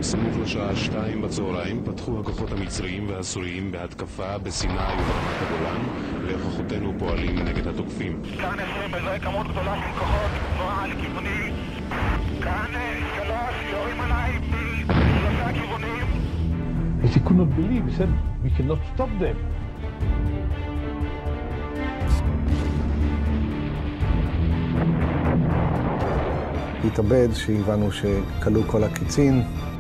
סמוך לשעה 2 בצהריים פתחו הכוחות המצריים והסוריים בהתקפה בסיני וברמת הגולן, וכוחותינו פועלים נגד התוקפים. כאן 20 מזהה כמות גדולה של כוחות תנועה לכיווני. כאן 3 יורים עליי משלושה כיוונים. He could not believe, he said, we cannot stop them. התאבד שהבנו שכלו כל הקיצין.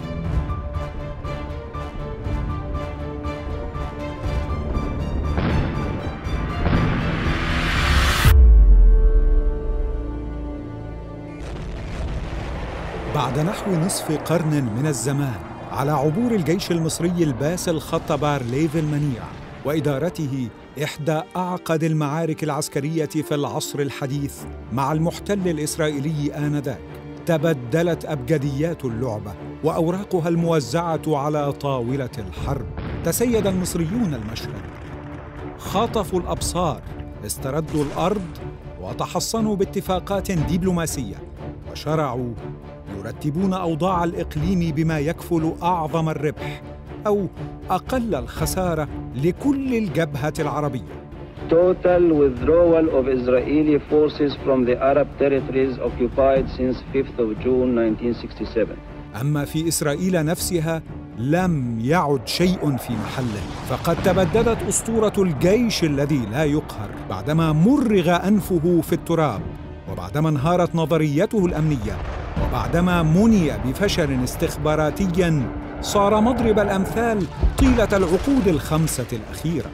بعد نحو نصف قرن من الزمان على عبور الجيش المصري الباسل خط بارليف المنيع وإدارته إحدى أعقد المعارك العسكرية في العصر الحديث مع المحتل الإسرائيلي آنذاك، تبدلت أبجديات اللعبة وأوراقها الموزعة على طاولة الحرب. تسيد المصريون المشهد، خاطفوا الأبصار، استردوا الأرض وتحصنوا باتفاقات دبلوماسية، وشرعوا يرتبون أوضاع الإقليم بما يكفل أعظم الربح أو أقل الخسارة لكل الجبهة العربية. Total withdrawal of Israeli forces from the Arab territories occupied since 5th of June 1967. أما في إسرائيل نفسها لم يعد شيء في محله، فقد تبددت أسطورة الجيش الذي لا يقهر بعدما مرغ أنفه في التراب، وبعدما انهارت نظريته الأمنية، وبعدما مني بفشل استخباراتي صار مضرب الأمثال طيلة العقود الخمسة الأخيرة.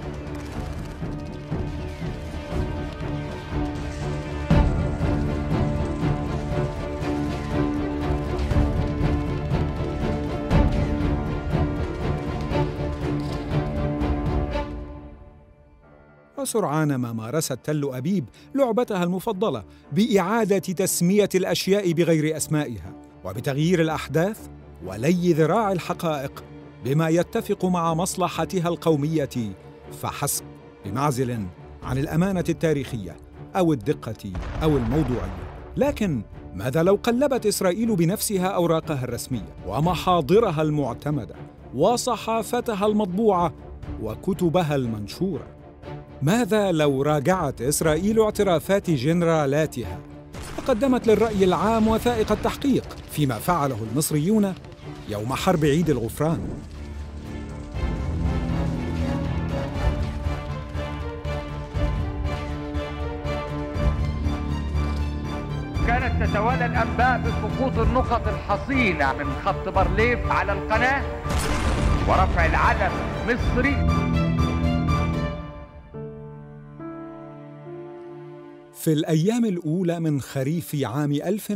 وسرعان ما مارست تل أبيب لعبتها المفضلة بإعادة تسمية الأشياء بغير أسمائها، وبتغيير الأحداث ولي ذراع الحقائق بما يتفق مع مصلحتها القومية فحسب، بمعزل عن الأمانة التاريخية أو الدقة أو الموضوعية. لكن ماذا لو قلبت إسرائيل بنفسها أوراقها الرسمية ومحاضرها المعتمدة وصحافتها المطبوعة وكتبها المنشورة؟ ماذا لو راجعت إسرائيل اعترافات جنرالاتها وقدمت للرأي العام وثائق التحقيق فيما فعله المصريون يوم حرب عيد الغفران؟ كانت تتوالى الأنباء بسقوط النقط الحصينة من خط بارليف على القناة ورفع العلم مصري. في الأيام الأولى من خريف عام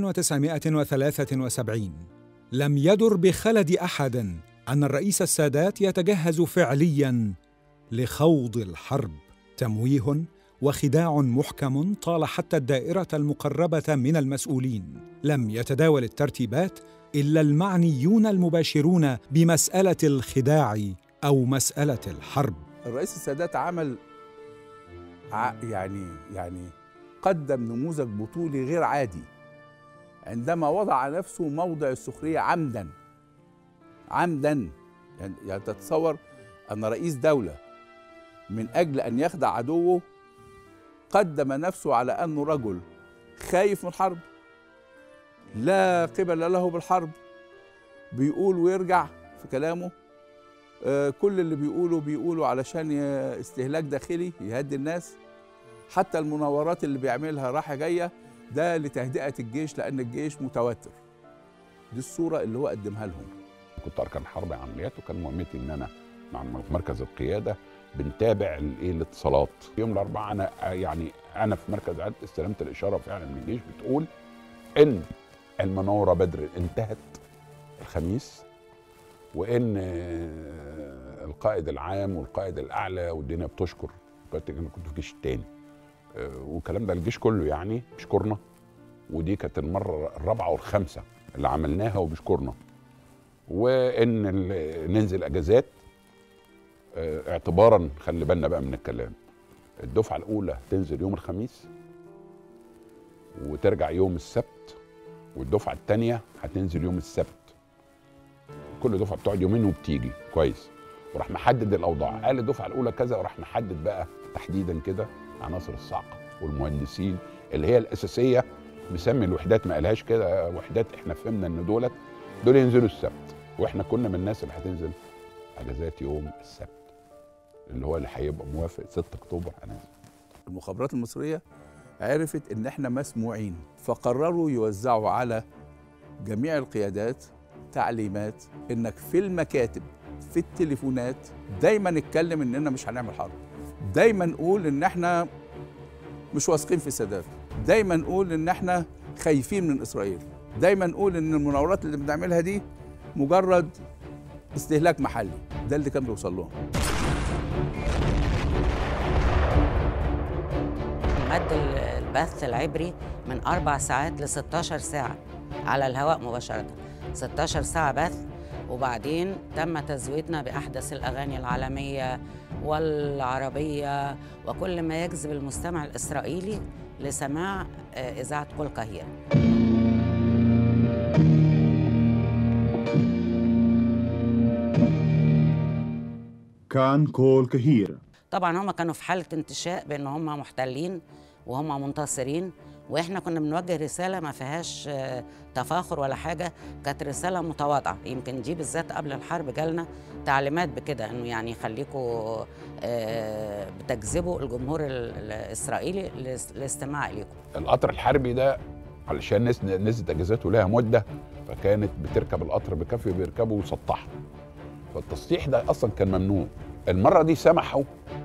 1973 لم يدر بخلد أحد أن الرئيس السادات يتجهز فعلياً لخوض الحرب. تمويه وخداع محكم طال حتى الدائرة المقربة من المسؤولين. لم يتداول الترتيبات إلا المعنيون المباشرون بمسألة الخداع أو مسألة الحرب. الرئيس السادات عمل يعني قدم نموذج بطولي غير عادي عندما وضع نفسه موضع السخرية عمداً. يعني تتصور أن رئيس دولة من أجل أن يخدع عدوه قدم نفسه على أنه رجل خايف من الحرب، لا قبل له بالحرب، بيقول ويرجع في كلامه، كل اللي بيقولوا علشان استهلاك داخلي يهدي الناس، حتى المناورات اللي بيعملها رايحة جاية ده لتهدئة الجيش لأن الجيش متوتر. دي الصورة اللي هو قدمها لهم. كنت أركان حرب عمليات، وكان مهمتي إن أنا مع مركز القيادة بنتابع الاتصالات. يوم الأربعاء أنا في مركز عدد استلمت الإشارة فعلا من الجيش بتقول إن المناورة بدر انتهت الخميس، وإن القائد العام والقائد الأعلى والدنيا بتشكر. أنا كنت في الجيش التاني، والكلام ده الجيش كله يعني بيشكرنا، ودي كانت المرة الرابعة والخامسة اللي عملناها وبيشكرنا. وإن ننزل أجازات اعتبارا، خلي بالنا بقى من الكلام، الدفعة الأولى تنزل يوم الخميس وترجع يوم السبت، والدفعة الثانية هتنزل يوم السبت. كل دفعه بتقعد يومين وبتيجي كويس، وراح محدد الاوضاع. قال الدفعه الاولى كذا، وراح محدد بقى تحديدا كده عناصر الصعقه والمهندسين اللي هي الاساسيه. مسمي الوحدات، ما قالهاش كده وحدات، احنا فهمنا ان دول ينزلوا السبت، واحنا كنا من الناس اللي هتنزل اجازات يوم السبت اللي هو اللي هيبقى موافق 6 اكتوبر هننزل. المخابرات المصريه عرفت ان احنا مسموعين، فقرروا يوزعوا على جميع القيادات تعليمات انك في المكاتب في التليفونات دايما نتكلم اننا مش هنعمل حرب، دايما نقول ان احنا مش واثقين في السادات، دايما نقول ان احنا خايفين من اسرائيل، دايما نقول ان المناورات اللي بنعملها دي مجرد استهلاك محلي. ده اللي كان بيوصل لهم. مد البث العبري من 4 ساعات ل 16 ساعة على الهواء مباشرة، 16 ساعة بث، وبعدين تم تزويدنا بأحدث الأغاني العالمية والعربية وكل ما يجذب المستمع الإسرائيلي لسماع إذاعة كل قهيرة. كان كل قهيرة. طبعا هم كانوا في حالة انتشاء بأن هم محتلين وهم منتصرين، واحنا كنا بنوجه رساله ما فيهاش تفاخر ولا حاجه، كانت رساله متواضعه. يمكن دي بالذات قبل الحرب جالنا تعليمات بكده، انه يعني يخليكم بتجذبوا الجمهور الاسرائيلي للاستماع اليكم. القطر الحربي ده علشان نزلت اجازاته لها مده، فكانت بتركب القطر بكافي بيركبوا ويسطحوا، فالتسطيح ده اصلا كان ممنوع. المره دي سمحوا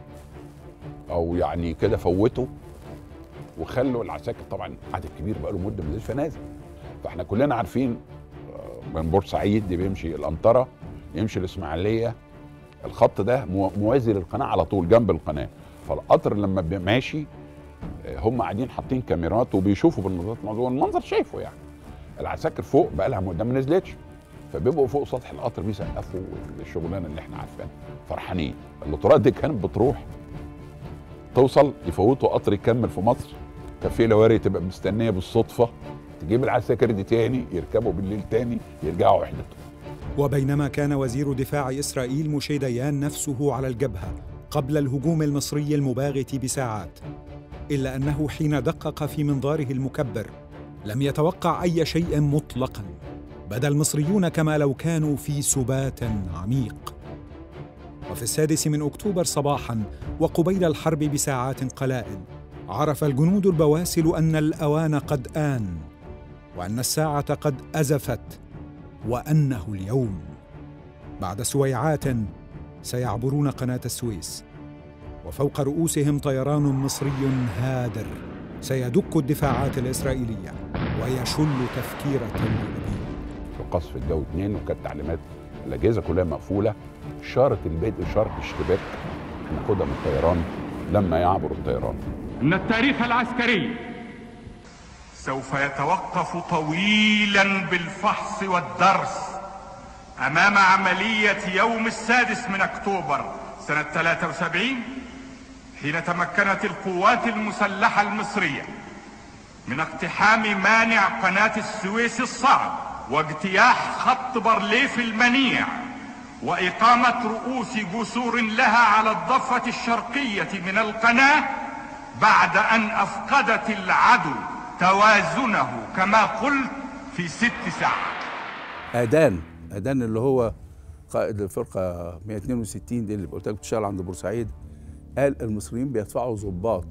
او يعني كده فوتوا وخلوا العساكر، طبعا عدد كبير بقى له مده ما نزلش فنازل. فاحنا كلنا عارفين من بورسعيد دي بيمشي الانطره، يمشي الاسماعيليه، الخط ده موازي للقناه على طول جنب القناه، فالقطر لما ماشي هم قاعدين حاطين كاميرات وبيشوفوا بالنظارات المنظر شايفه يعني. العساكر فوق بقى لها مده ما نزلتش، فبيبقوا فوق سطح القطر بيسقفوا الشغلانه اللي احنا عارفينها، فرحانين. القطارات دي كانت بتروح توصل يفوتوا قطر يكمل في مصر، كفيله واري تبقى مستنيه بالصدفه تجيب العساكر دي تاني، يركبوا بالليل تاني يرجعوا وحدتهم. وبينما كان وزير دفاع إسرائيل موشي ديان نفسه على الجبهة قبل الهجوم المصري المباغت بساعات، إلا أنه حين دقق في منظاره المكبر لم يتوقع أي شيء مطلقاً. بدا المصريون كما لو كانوا في سبات عميق. وفي 6 من أكتوبر صباحاً وقبيل الحرب بساعات قلائل، عرف الجنود البواسل أن الأوان قد آن، وأن الساعة قد أزفت، وأنه اليوم. بعد سويعات سيعبرون قناة السويس، وفوق رؤوسهم طيران مصري هادر سيدك الدفاعات الإسرائيلية ويشل تفكير تل أبيب. قصف الجو 2، وكانت تعليمات الأجهزة كلها مقفولة، إشارة البدء إشارة اشتباك هناخدها من الطيران لما يعبر الطيران. إن التاريخ العسكري سوف يتوقف طويلا بالفحص والدرس أمام عملية يوم 6 من أكتوبر سنة 73، حين تمكنت القوات المسلحة المصرية من اقتحام مانع قناة السويس الصعب واجتياح خط بارليف المنيع وإقامة رؤوس جسور لها على الضفة الشرقية من القناة، بعد أن أفقدت العدو توازنه كما قلت في 6 ساعات. أدان اللي هو قائد الفرقة 162 دي اللي قلت لك بتشتغل عند بورسعيد، قال المصريين بيدفعوا ضباط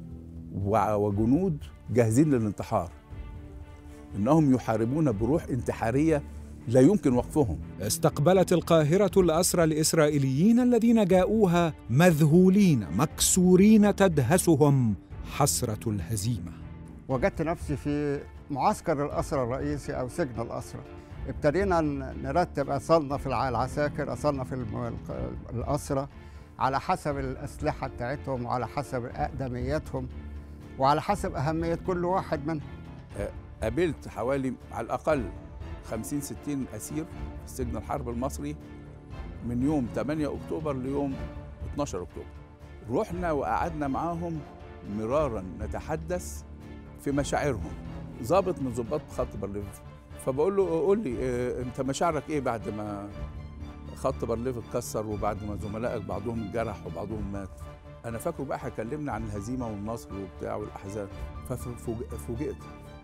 وجنود جاهزين للانتحار، إنهم يحاربون بروح انتحارية لا يمكن وقفهم. استقبلت القاهرة الأسرى الإسرائيليين الذين جاءوها مذهولين مكسورين تدهسهم حسرة الهزيمة. وجدت نفسي في معسكر الأسرى الرئيسي أو سجن الأسرى. ابتدينا نرتب أصنف العساكر، أصنف الأسرى على حسب الأسلحة بتاعتهم وعلى حسب أقدميتهم وعلى حسب أهمية كل واحد منهم. قابلت حوالي على الأقل 50-60 أسير في سجن الحرب المصري من يوم 8 أكتوبر ليوم 12 أكتوبر. رحنا وقعدنا معاهم مرارا نتحدث في مشاعرهم. ضابط من ضباط خط بارليف فبقول له قول لي انت مشاعرك ايه بعد ما خط بارليف اتكسر وبعد ما زملائك بعضهم اتجرح وبعضهم مات؟ انا فاكره بقى هيكلمنا عن الهزيمه والنصر وبتاع والاحزان، ففوجئت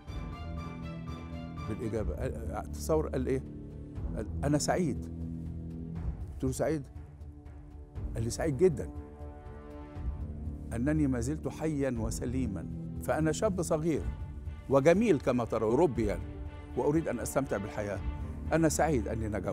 بالاجابه. تصور قال ايه؟ قال انا سعيد. قلت له سعيد؟ قال لي سعيد جدا انني ما زلت حيا وسليما، فانا شاب صغير وجميل كما ترى أوروبي يعني، واريد ان استمتع بالحياه. انا سعيد اني نجوت.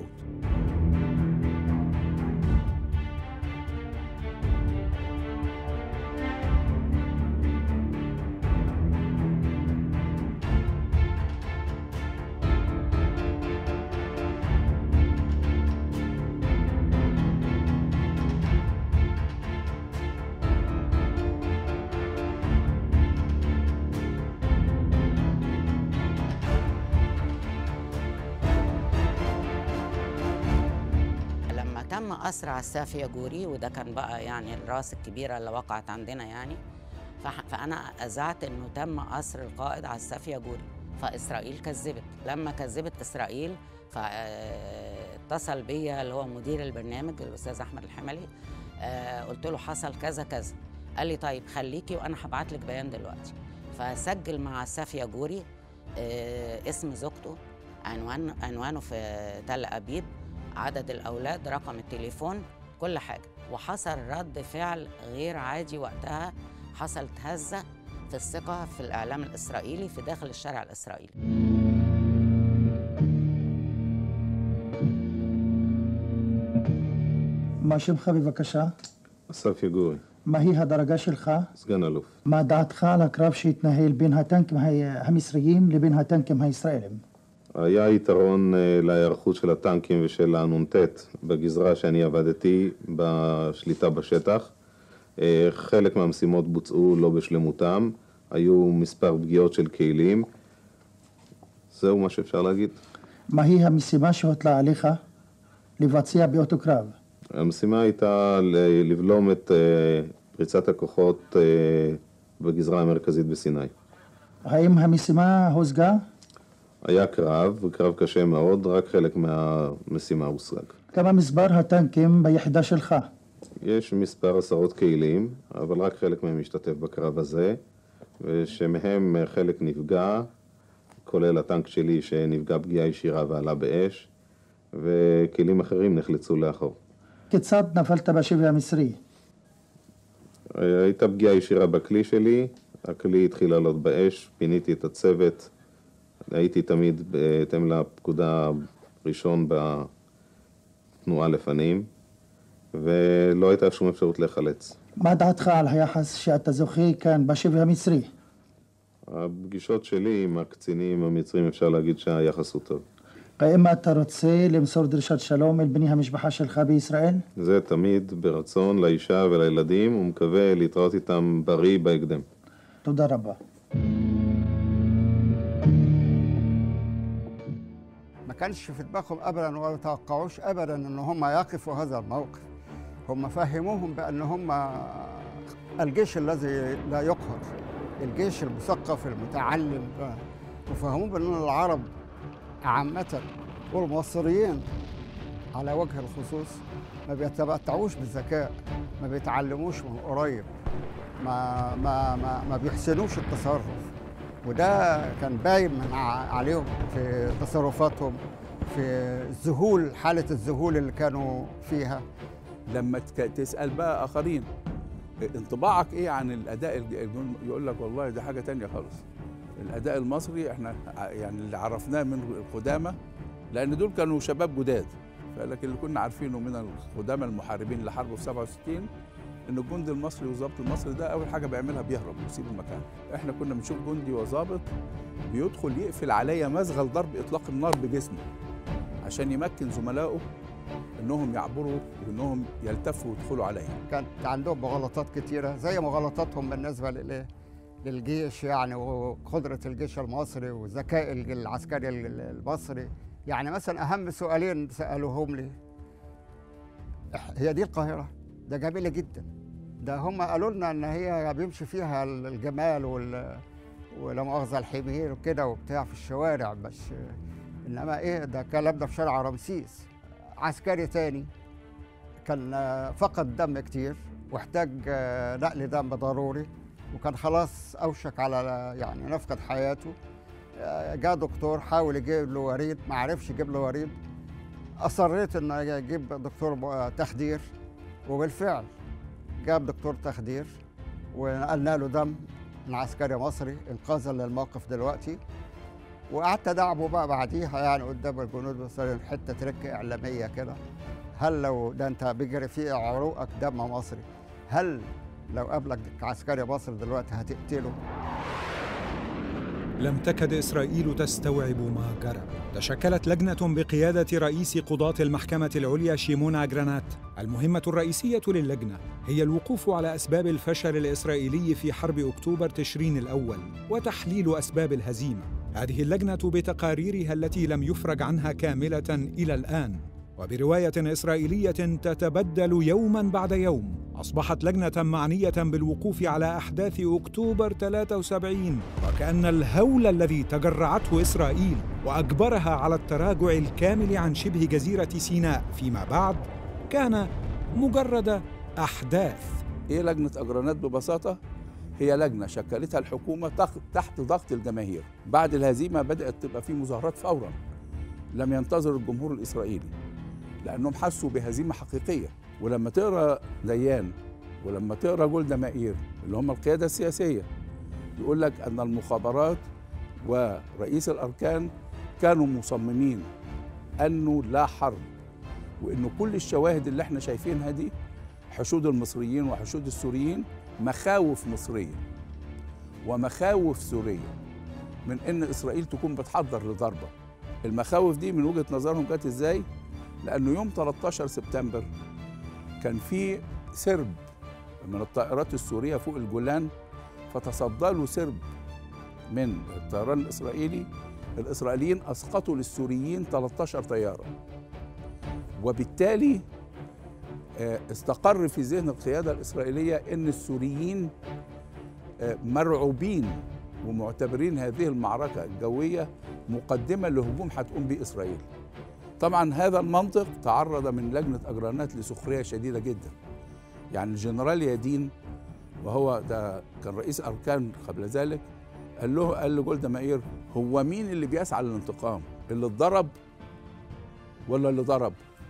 تم أسر عساف ياجوري، وده كان بقى يعني الراس الكبيرة اللي وقعت عندنا يعني. فأنا أذعت إنه تم أسر القائد عساف ياجوري، فإسرائيل كذبت. لما كذبت إسرائيل فاتصل بيا اللي هو مدير البرنامج الأستاذ أحمد الحملي، قلت له حصل كذا كذا. قال لي طيب خليكي وأنا هبعت لك بيان دلوقتي. فسجل مع عساف ياجوري اسم زوجته، عنوانه في تل أبيب، عدد الأولاد، رقم التليفون، كل حاجة. وحصل رد فعل غير عادي وقتها، حصلت هزة في الثقة في الإعلام الإسرائيلي في داخل الشارع الإسرائيلي. מה שמך בבקשה? אסף יגורי. מהי הדרגה שלך? סגן אלוף. מה דעתך על הקרב שהתנהל בין הטנקים המצריים לבין הטנקים הישראלים? היה יתרון להיערכות של הטנקים ושל הנ"ט בגזרה שאני עבדתי בשליטה בשטח. חלק מהמשימות בוצעו לא בשלמותם, היו מספר פגיעות של כלים. זהו מה שאפשר להגיד. מהי המשימה שהוטלה עליך לבצע באותו קרב? המשימה הייתה לבלום את פריצת הכוחות בגזרה המרכזית בסיני. האם המשימה הושגה? היה קרב, וקרב קשה מאוד, רק חלק מהמשימה הושג. כמה מספר הטנקים ביחידה שלך? יש מספר עשרות כלים, אבל רק חלק מהם משתתף בקרב הזה, ושמהם חלק נפגע, כולל הטנק שלי שנפגע פגיעה ישירה ועלה באש, וכלים אחרים נחלצו לאחור. כיצד נפלת בשבי המצרי? הייתה פגיעה ישירה בכלי שלי, הכלי התחיל לעלות באש, פיניתי את הצוות, הייתי תמיד בהתאם לפקודה ראשון בתנועה לפנים, ולא הייתה שום אפשרות לחלץ. מה דעתך על היחס שאתה זוכה כאן בשבי המצרי? הפגישות שלי עם הקצינים המצרים אפשר להגיד שהיחס הוא טוב. האם אתה רוצה למסור דרישת שלום אל בני המשפחה שלך בישראל? זה תמיד ברצון לאישה ולילדים, ומקווה להתראות איתם בריא בהקדם. תודה רבה. ما كانش في دماغهم ابدا ولا توقعوش ابدا ان هم يقفوا هذا الموقف. هم فهموهم بان هم الجيش الذي لا يقهر، الجيش المثقف المتعلم، وفهموه بان العرب عامه والمصريين على وجه الخصوص ما بيتمتعوش بالذكاء، ما بيتعلموش من قريب، ما بيحسنوش التصرف، وده كان باين من عليهم في تصرفاتهم، في الذهول، حالة الذهول اللي كانوا فيها. لما تسأل بقى آخرين انطباعك إيه عن الأداء يقول لك والله ده حاجة تانية خالص. الأداء المصري إحنا يعني اللي عرفناه من القدامى، لأن دول كانوا شباب جداد، لكن اللي كنا عارفينه من القدامى المحاربين اللي حاربوا في 67 إن الجندي المصري والضابط المصري ده أول حاجة بيعملها بيهرب ويسيب المكان. إحنا كنا بنشوف جندي وضابط بيدخل يقفل عليا مزغل ضرب إطلاق النار بجسمه عشان يمكن زملائه إنهم يعبروا وإنهم يلتفوا ويدخلوا عليا. كانت عندهم مغالطات كتيرة زي مغالطاتهم بالنسبة للجيش يعني، وقدرة الجيش المصري وذكاء العسكري المصري. يعني مثلا أهم سؤالين سألوهم لي: هي دي القاهرة؟ ده جميلة جدا، ده هم قالوا لنا ان هي بيمشي فيها الجمال ولا مؤاخذة الحمير وكده وبتاع في الشوارع، بس انما ايه ده الكلام ده في شارع رمسيس. عسكري تاني كان فقد دم كتير واحتاج نقل دم ضروري، وكان خلاص اوشك على يعني نفقد حياته. جاء دكتور حاول يجيب له وريد، ما عرفش يجيب له وريد. اصريت ان اجيب دكتور تخدير، وبالفعل جاب دكتور تخدير ونقلنا له دم من عسكري مصري انقاذا للموقف دلوقتي. وقعدت ادعبه بقى بعديها يعني قدام الجنود المصريين حته تركه اعلاميه كده. هل لو ده انت بيجري في عروقك دم مصري، هل لو قابلك عسكري مصري دلوقتي هتقتله؟ لم تكد إسرائيل تستوعب ما جرى. تشكلت لجنة بقيادة رئيس قضاة المحكمة العليا شيمون جرانات. المهمة الرئيسية للجنة هي الوقوف على أسباب الفشل الإسرائيلي في حرب أكتوبر تشرين الأول وتحليل أسباب الهزيمة. هذه اللجنة بتقاريرها التي لم يفرج عنها كاملة إلى الآن وبرواية إسرائيلية تتبدل يوماً بعد يوم، أصبحت لجنة معنية بالوقوف على أحداث أكتوبر 73، وكأن الهول الذي تجرعته إسرائيل وأجبرها على التراجع الكامل عن شبه جزيرة سيناء فيما بعد كان مجرد أحداث. إيه لجنة أجرانات ببساطة؟ هي لجنة شكلتها الحكومة تحت ضغط الجماهير. بعد الهزيمة بدأت تبقى في مظاهرات فوراً، لم ينتظر الجمهور الإسرائيلي لأنهم حسوا بهزيمة حقيقية. ولما تقرأ ديان ولما تقرأ جولدا مائير اللي هم القيادة السياسية، يقول لك أن المخابرات ورئيس الأركان كانوا مصممين أنه لا حرب، وأنه كل الشواهد اللي احنا شايفينها دي حشود المصريين وحشود السوريين مخاوف مصرية ومخاوف سورية من أن إسرائيل تكون بتحضر لضربة. المخاوف دي من وجهة نظرهم كانت إزاي؟ لأنه يوم 13 سبتمبر كان في سرب من الطائرات السورية فوق الجولان، فتصدى له سرب من الطيران الإسرائيلي. الإسرائيليين أسقطوا للسوريين 13 طيارة، وبالتالي استقر في ذهن القيادة الإسرائيلية أن السوريين مرعوبين ومعتبرين هذه المعركة الجوية مقدمة لهجوم هتقوم به إسرائيل. طبعا هذا المنطق تعرض من لجنة أجرانات لسخرية شديدة جدا. يعني الجنرال يادين وهو ده كان رئيس أركان قبل ذلك قال لجولدا مائير: هو مين اللي بيسعى للانتقام؟ اللي اتضرب ولا اللي ضرب؟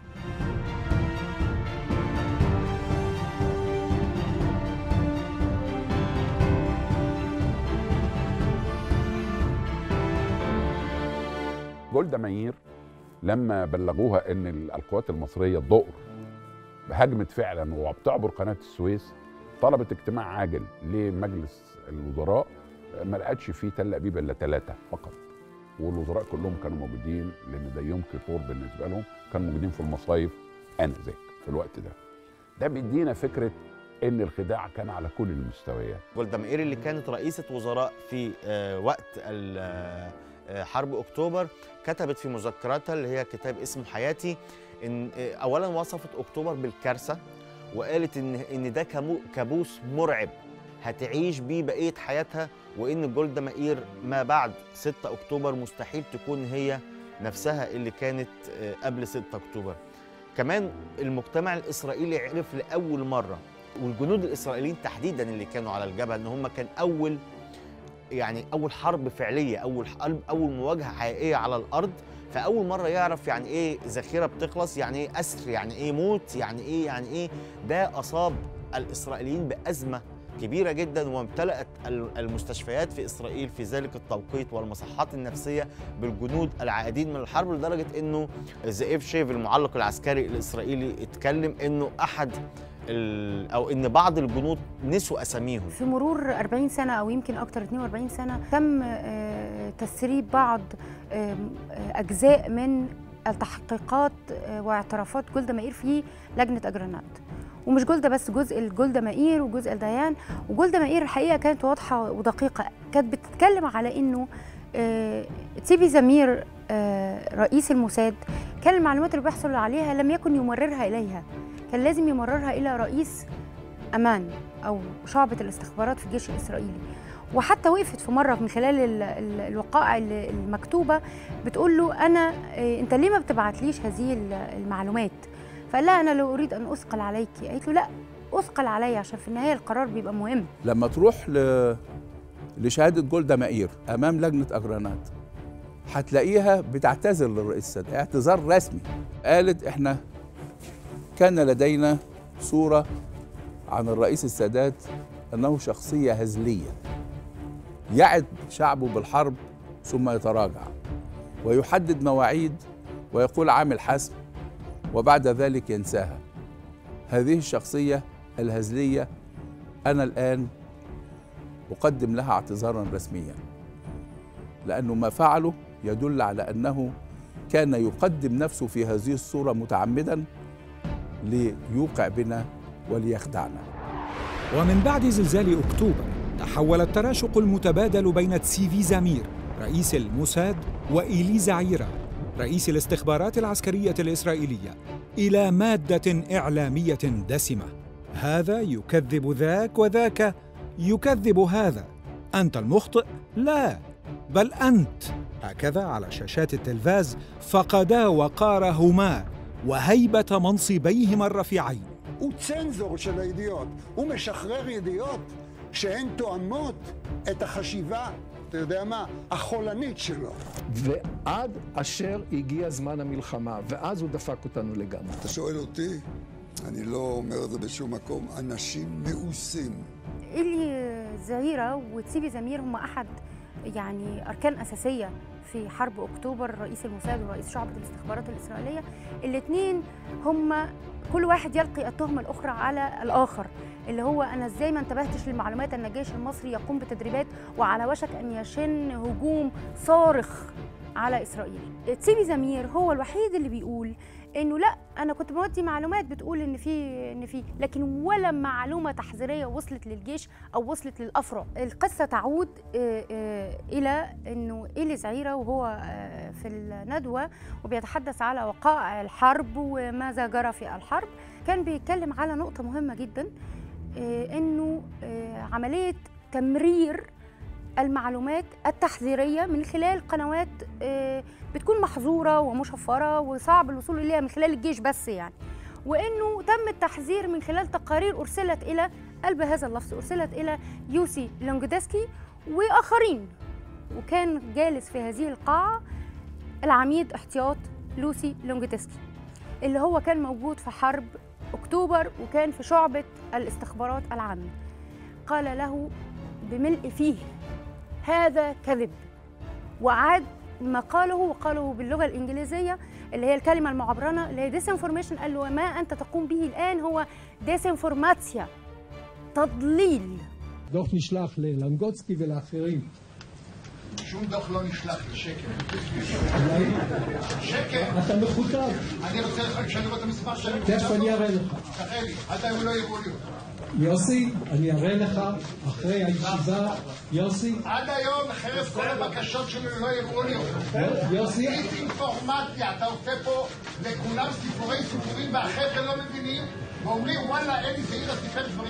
جولدا مائير لما بلغوها ان القوات المصريه الضؤر هجمت فعلا وبتعبر قناه السويس، طلبت اجتماع عاجل لمجلس الوزراء. ما لقتش فيه تل ابيب الا 3 فقط، والوزراء كلهم كانوا موجودين لان ده يوم كيبور بالنسبه لهم، كانوا موجودين في المصايف انذاك في الوقت ده. ده بيدينا فكره ان الخداع كان على كل المستويات. جولدا مائير اللي كانت رئيسه وزراء في وقت حرب أكتوبر كتبت في مذكراتها اللي هي كتاب اسمه حياتي إن أولا وصفت أكتوبر بالكارثة، وقالت إن ده كابوس مرعب هتعيش بيه بقية حياتها، وإن جولدا مائير ما بعد 6 أكتوبر مستحيل تكون هي نفسها اللي كانت قبل 6 أكتوبر. كمان المجتمع الإسرائيلي عرف لأول مرة، والجنود الإسرائيليين تحديدا اللي كانوا على الجبهة، إن هم كان أول حرب فعلية، أول مواجهة حقيقية على الأرض، فأول مرة يعرف يعني إيه ذخيرة بتخلص، يعني إيه أسر، يعني إيه موت، يعني إيه ده أصاب الإسرائيليين بأزمة كبيرة جدا، وامتلأت المستشفيات في إسرائيل في ذلك التوقيت والمصحات النفسية بالجنود العائدين من الحرب، لدرجة إنه زئيف شيف المعلق العسكري الإسرائيلي اتكلم إنه أو إن بعض الجنود نسوا أساميهم. في مرور 40 سنة أو يمكن أكتر 42 سنة تم تسريب بعض أجزاء من التحقيقات واعترافات جولدا مائير في لجنة أجرانات. ومش جولدا بس، جزء جولدا مائير وجزء ديان. وجولدا مائير الحقيقة كانت واضحة ودقيقة، كانت بتتكلم على إنه تسيبي زمير رئيس الموساد كان المعلومات اللي بيحصل عليها لم يكن يمررها إليها، كان لازم يمررها إلى رئيس أمان أو شعبة الاستخبارات في الجيش الإسرائيلي. وحتى وقفت في مرة من خلال الوقائع المكتوبة بتقول له أنا أنت ليه ما بتبعتليش هذه المعلومات؟ فقال لها أنا لو أريد أن أثقل عليك. قالت له لا، أثقل علي عشان في النهاية القرار بيبقى مهم. لما تروح لشهادة جولدا مائير أمام لجنة أجرانات هتلاقيها بتعتذر للرئيس السادات اعتذار رسمي. قالت إحنا كان لدينا صورة عن الرئيس السادات أنه شخصية هزلية يعد شعبه بالحرب ثم يتراجع ويحدد مواعيد ويقول عامل حسم وبعد ذلك ينساها. هذه الشخصية الهزلية أنا الآن أقدم لها اعتذارا رسميا، لأنه ما فعله يدل على أنه كان يقدم نفسه في هذه الصورة متعمدا ليوقع بنا وليخدعنا. ومن بعد زلزال أكتوبر تحول التراشق المتبادل بين تسيفي زمير رئيس الموساد وإيلي زعيرة رئيس الاستخبارات العسكرية الإسرائيلية إلى مادة إعلامية دسمة. هذا يكذب ذاك وذاك يكذب هذا. أنت المخطئ؟ لا، بل أنت. هكذا على شاشات التلفاز فقدا وقارهما وهيبة منصبيهما الرفيعين. הוא צנזור של הידיעות, הוא משחרר ידיעות שהן תואמות את החשיבה, אתה יודע מה, החולנית שלו. ועד אשר הגיע זמן המלחמה, ואז הוא דפק אותנו לגמרי. אתה שואל אותי? אני לא אומר את זה בשום מקום, אנשים מאוסים. إيلي زعيرة وتسيفي زمير هم أحد يعني أركان أساسية في حرب أكتوبر، رئيس الموساد ورئيس شعبة الاستخبارات الإسرائيلية. الاثنين هم كل واحد يلقي التهمة الأخرى على الآخر، اللي هو أنا إزاي ما انتبهتش للمعلومات أن الجيش المصري يقوم بتدريبات وعلى وشك أن يشن هجوم صارخ على إسرائيل. تسيفي زمير هو الوحيد اللي بيقول إنه لا، أنا كنت بودي معلومات بتقول إن في لكن ولا معلومة تحذيرية وصلت للجيش أو وصلت للأفرع. القصة تعود إلى إنه إيلي زعيرة وهو في الندوة وبيتحدث على وقائع الحرب وماذا جرى في الحرب، كان بيتكلم على نقطة مهمة جدا، إنه عملية تمرير المعلومات التحذيرية من خلال قنوات بتكون محظورة ومشفرة وصعب الوصول إليها من خلال الجيش بس يعني، وإنه تم التحذير من خلال تقارير أرسلت إلى قلب هذا اللفظ، أرسلت إلى يوسي لونجدسكي وآخرين. وكان جالس في هذه القاعة العميد احتياط لوسي لونجدسكي اللي هو كان موجود في حرب أكتوبر وكان في شعبة الاستخبارات العامة. قال له بملء فيه هذا كذب، وأعاد ما قاله وقاله باللغة الإنجليزية اللي هي الكلمة المعبرنة اللي هي disinformation. قال له ما أنت تقوم به الآن هو disinformatia، تضليل. דוח נשלח ללנגוצקי ולאחרים. שום דוח לא נשלח לשקר. אתה מחוטב. אני רוצה לך, כשאני רואה את המספר שאני תכף אני אראה לך. תראה לי, עד היום לא יראו לי. יוסי, אני אראה לך אחרי הישיבה. יוסי. עד היום, חרף כל הבקשות שלי, לא יראו לי. יוסי. אינפורמציה, אתה עושה פה לכולם סיפורים, והחבר'ה לא מבינים, ואומרים וואלה, אלי זעירה סיפר דברים.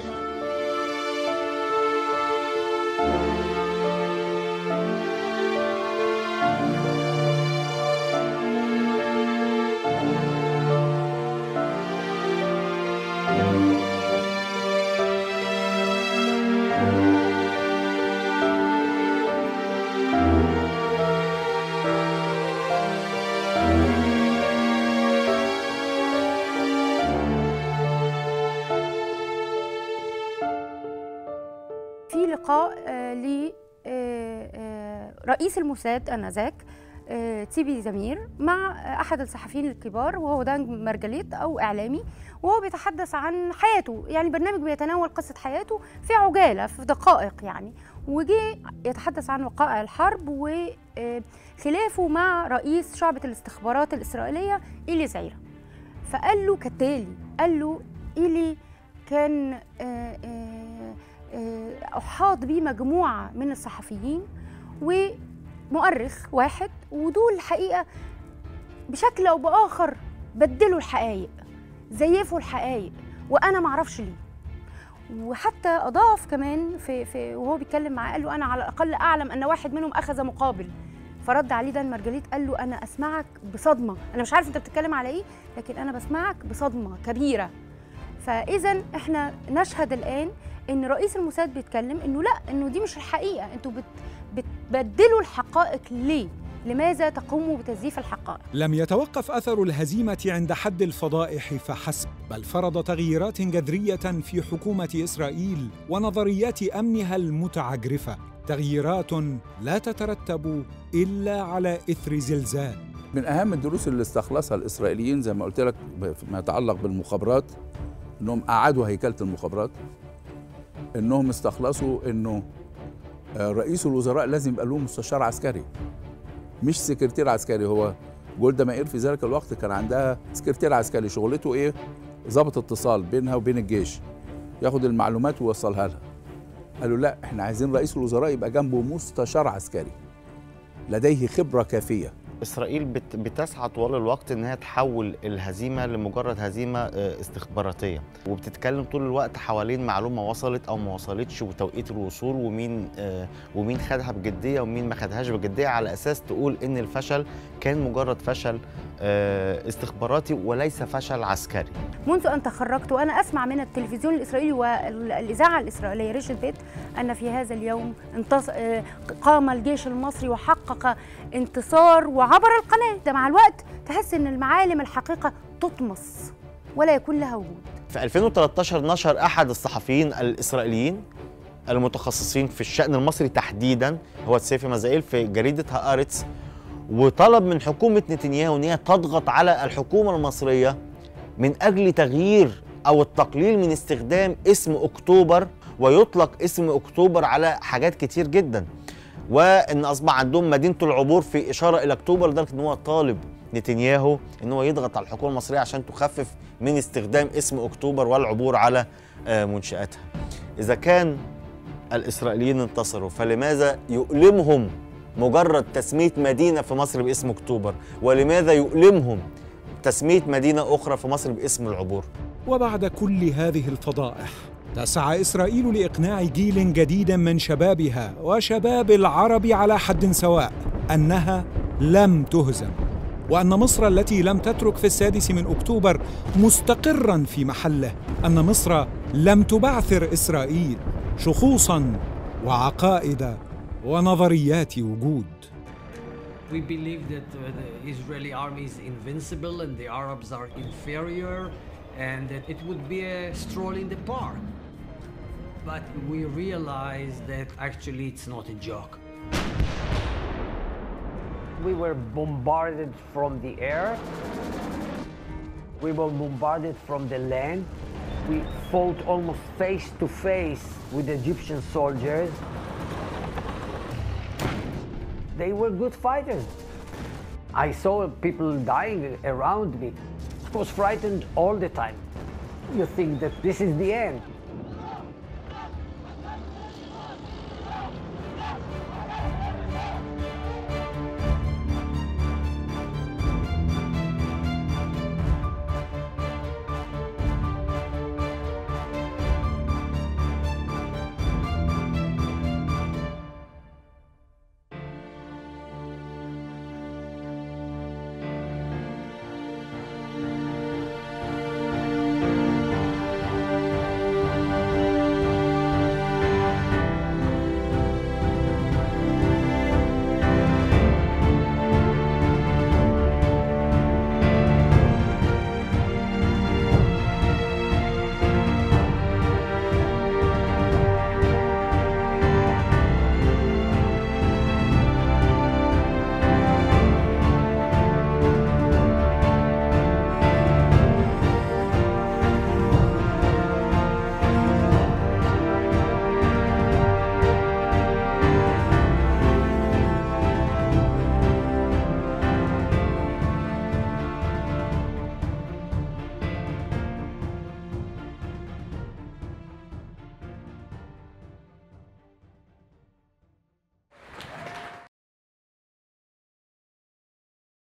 في لقاء لرئيس الموساد آنذاك تسيفي زمير مع أحد الصحفيين الكبار وهو دان مارجليت أو إعلامي، وهو بيتحدث عن حياته، يعني برنامج بيتناول قصة حياته في عجالة في دقائق يعني، وجي يتحدث عن وقائع الحرب وخلافه مع رئيس شعبة الاستخبارات الإسرائيلية إيلي زعيرة. فقال له كالتالي، قال له إيلي كان أحاط بيه مجموعة من الصحفيين ومؤرخ واحد، ودول الحقيقة بشكل أو بآخر بدلوا الحقائق، زيفوا الحقائق، وأنا معرفش ليه. وحتى أضاف كمان في وهو بيتكلم معاه قال له أنا على الأقل أعلم أن واحد منهم أخذ مقابل. فرد عليه دان مارجريت قال له أنا أسمعك بصدمة، أنا مش عارف أنت بتتكلم على إيه، لكن أنا بسمعك بصدمة كبيرة. فإذا إحنا نشهد الآن إن رئيس الموساد بيتكلم إنه لا، إنه دي مش الحقيقة، أنتوا بتبدلوا الحقائق ليه؟ لماذا تقوموا بتزييف الحقائق؟ لم يتوقف أثر الهزيمة عند حد الفضائح فحسب، بل فرض تغييرات جذرية في حكومة إسرائيل ونظريات أمنها المتعجرفة، تغييرات لا تترتب إلا على إثر زلزال. من أهم الدروس اللي استخلصها الإسرائيليين زي ما قلت لك فيما يتعلق بالمخابرات، إنهم أعادوا هيكلة المخابرات، إنهم استخلصوا إنه رئيس الوزراء لازم يبقى له مستشار عسكري مش سكرتير عسكري. هو جولدا مائير في ذلك الوقت كان عندها سكرتير عسكري شغلته إيه؟ ضابط اتصال بينها وبين الجيش، ياخد المعلومات ويوصلها لها. قالوا لا، احنا عايزين رئيس الوزراء يبقى جنبه مستشار عسكري لديه خبرة كافية. إسرائيل بتسعى طوال الوقت إنها تحول الهزيمة لمجرد هزيمة استخباراتية، وبتتكلم طول الوقت حوالين معلومة وصلت أو ما وصلتش وتوقيت الوصول ومين خدها بجدية ومين ما خدهاش بجدية، على أساس تقول إن الفشل كان مجرد فشل استخباراتي وليس فشل عسكري. منذ أن تخرجت وأنا أسمع من التلفزيون الإسرائيلي والإذاعة الإسرائيلية ريشة بيت أن في هذا اليوم قام الجيش المصري وحقق انتصار وعبر القناة. ده مع الوقت تحس أن المعالم الحقيقة تطمس ولا يكون لها وجود. في 2013 نشر أحد الصحفيين الإسرائيليين المتخصصين في الشأن المصري تحديدا، هو سيفي مزائيل، في جريدة هآرتس، وطلب من حكومة نتنياهو ان هي تضغط على الحكومة المصرية من أجل تغيير أو التقليل من استخدام اسم أكتوبر، ويطلق اسم أكتوبر على حاجات كتير جدا، وإن أصبح عندهم مدينة العبور في إشارة إلى أكتوبر، لدرجة إن هو طالب نتنياهو إن هو يضغط على الحكومة المصرية عشان تخفف من استخدام اسم أكتوبر والعبور على منشآتها. إذا كان الإسرائيليين انتصروا، فلماذا يؤلمهم مجرد تسمية مدينة في مصر باسم أكتوبر؟ ولماذا يؤلمهم تسمية مدينة أخرى في مصر باسم العبور؟ وبعد كل هذه الفضائح تسعى إسرائيل لإقناع جيل جديد من شبابها وشباب العرب على حد سواء أنها لم تهزم، وأن مصر التي لم تترك في 6 من أكتوبر مستقراً في محله، أن مصر لم تبعثر إسرائيل شخوصاً وعقائد ونظريات وجود. We believe that the Israeli army is invincible and the Arabs are inferior and that it would be a stroll in the park. But we realize that actually it's not a joke. We were bombarded from the air. We were bombarded from the land. We fought almost face to face with Egyptian soldiers. They were good fighters. I saw people dying around me. I was frightened all the time. You think that this is the end.